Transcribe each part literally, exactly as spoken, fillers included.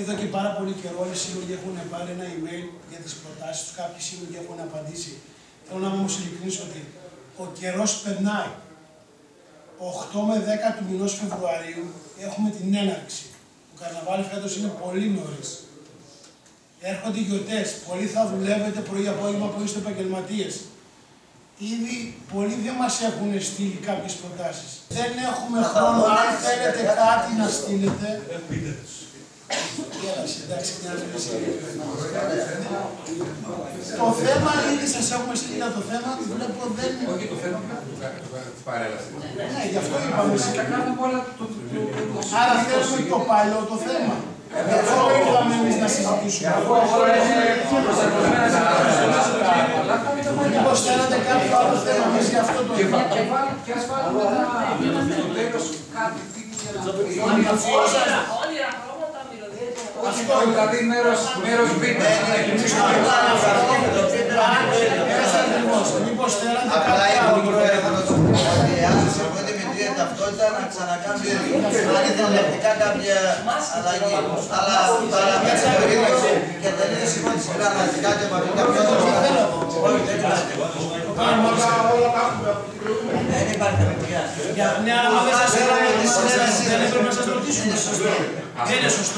εδώ και πάρα πολύ καιρό όλοι οι σύλλογοι έχουν πάρει ένα email για τις προτάσεις τους, κάποιοι σύλλογοι έχουν απαντήσει. Θέλω να είμαι όμως ειλικρινής ότι ο καιρός περνάει. οκτώ με δέκα του μηνός Φεβρουαρίου έχουμε την έναρξη. Το καρναβάλι φέτος είναι πολύ νωρίς. Έρχονται οι γιορτές. Πολλοί θα δουλεύετε πρωί-απόγευμα που είστε επαγγελματίες. Ήδη πολλοί δεν μας έχουν στείλει κάποιες προτάσεις. Δεν έχουμε χρόνο. Αν θέλετε κάτι να στείλετε. Εντάξει, το θέμα ήδη σας έχουμε στείλει για το θέμα. Βλέπω δεν. Όχι το θέμα τη παρέλαση. Ναι, γι' αυτό είπαμε. Άρα θέλουμε το παλιό το θέμα. Αυτό είπαμε εμείς να συζητήσουμε. Μήπως θέλετε κάποιο άλλο θέμα εμείς για αυτό το θέμα. Και ας βάλουμε στο τέλος κάτι τύπου για να όνειρα, χρώματα, μυρωδιές. Αυτό δηλαδή μέρος β. Μήπως θέλετε απλά κάποιο έχω άλλο. πρόεδρος ότι αν συμφωνείτε με την ταυτότητα να ξανακάνει αν ιδεολογικά κάποια αλλαγή. Αλλά παραμένει το ίδιο και τελείως συμφωνήσει γραμματικά και μαγικά πρόεδρος. Όχι, δεν υπάρχει. Δεν υπάρχει παιδιά. Ναι, αλλά αν δεν σας έραμε τη συνέντευξη, δεν έπρεπε να σας ρωτήσουμε. Δεν είναι σωστό.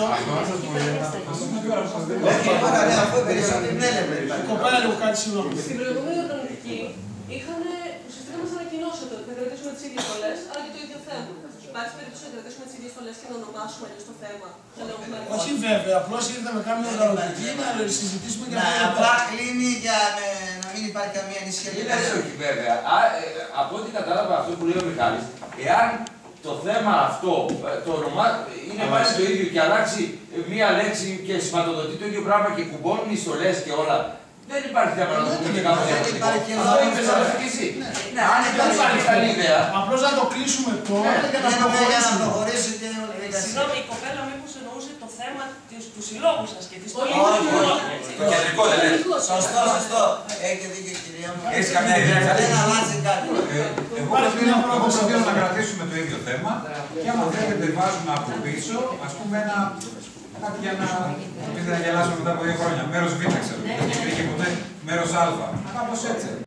Αφού περισσότερο την έλεγε. Κοπέλα λίγο κάτι συγγνώμη. Στην προηγούμενη οργανωτική είχαν ουσιαστικά μας ανακοινώσετε ότι θα κρατήσουμε τις ίδιες στολές, αλλά και το ίδιο θέμα. Υπάρχει περίπτωση να κρατήσουμε τις ίδιες στολές και να ονομάσουμε αλλιώς το θέμα. Όχι βέβαια, απλώς ήρθαμε κάμια οργανωτική να συζητήσουμε για να αυτό. απλά κλείνει για να μην υπάρχει καμία ανησυχία. Όχι βέβαια. Από ό,τι κατάλαβα αυτό που λέει ο Μιχάλης, εάν το θέμα αυτό το ονομά, είναι πάλι το ίδιο και αλλάξει μία λέξη και σηματοδοτεί το ίδιο πράγμα και κουμπώνουν οι στολές και όλα, δεν υπάρχει θέμα να το πούμε και κάπου διαφορετικό. Αυτό είπες αλλά και εσύ. Ναι, αν δεν υπάρχει καλή ιδέα. Απλώς να το κλείσουμε τώρα για να προχωρήσει και συγγνώμη, η κοπέλα μήπως εννοούσε το θέμα του συλλόγου σας και της Όχι, το κεντρικό δεν είναι. Σωστό, σωστό. Έχετε δίκιο κυρία μου. Έχεις καμία ιδέα. Δεν αλλάζει κάτι. Εγώ προτείνω να κρατήσουμε το ίδιο θέμα και άμα θέλετε βάζουμε από πίσω, ας πούμε ένα κάτι για να μην θα γελάσουμε μετά από δύο χρόνια. Μέρος Β, ξέρω. Δεν υπήρχε ποτέ μέρος Α. Κάπως έτσι.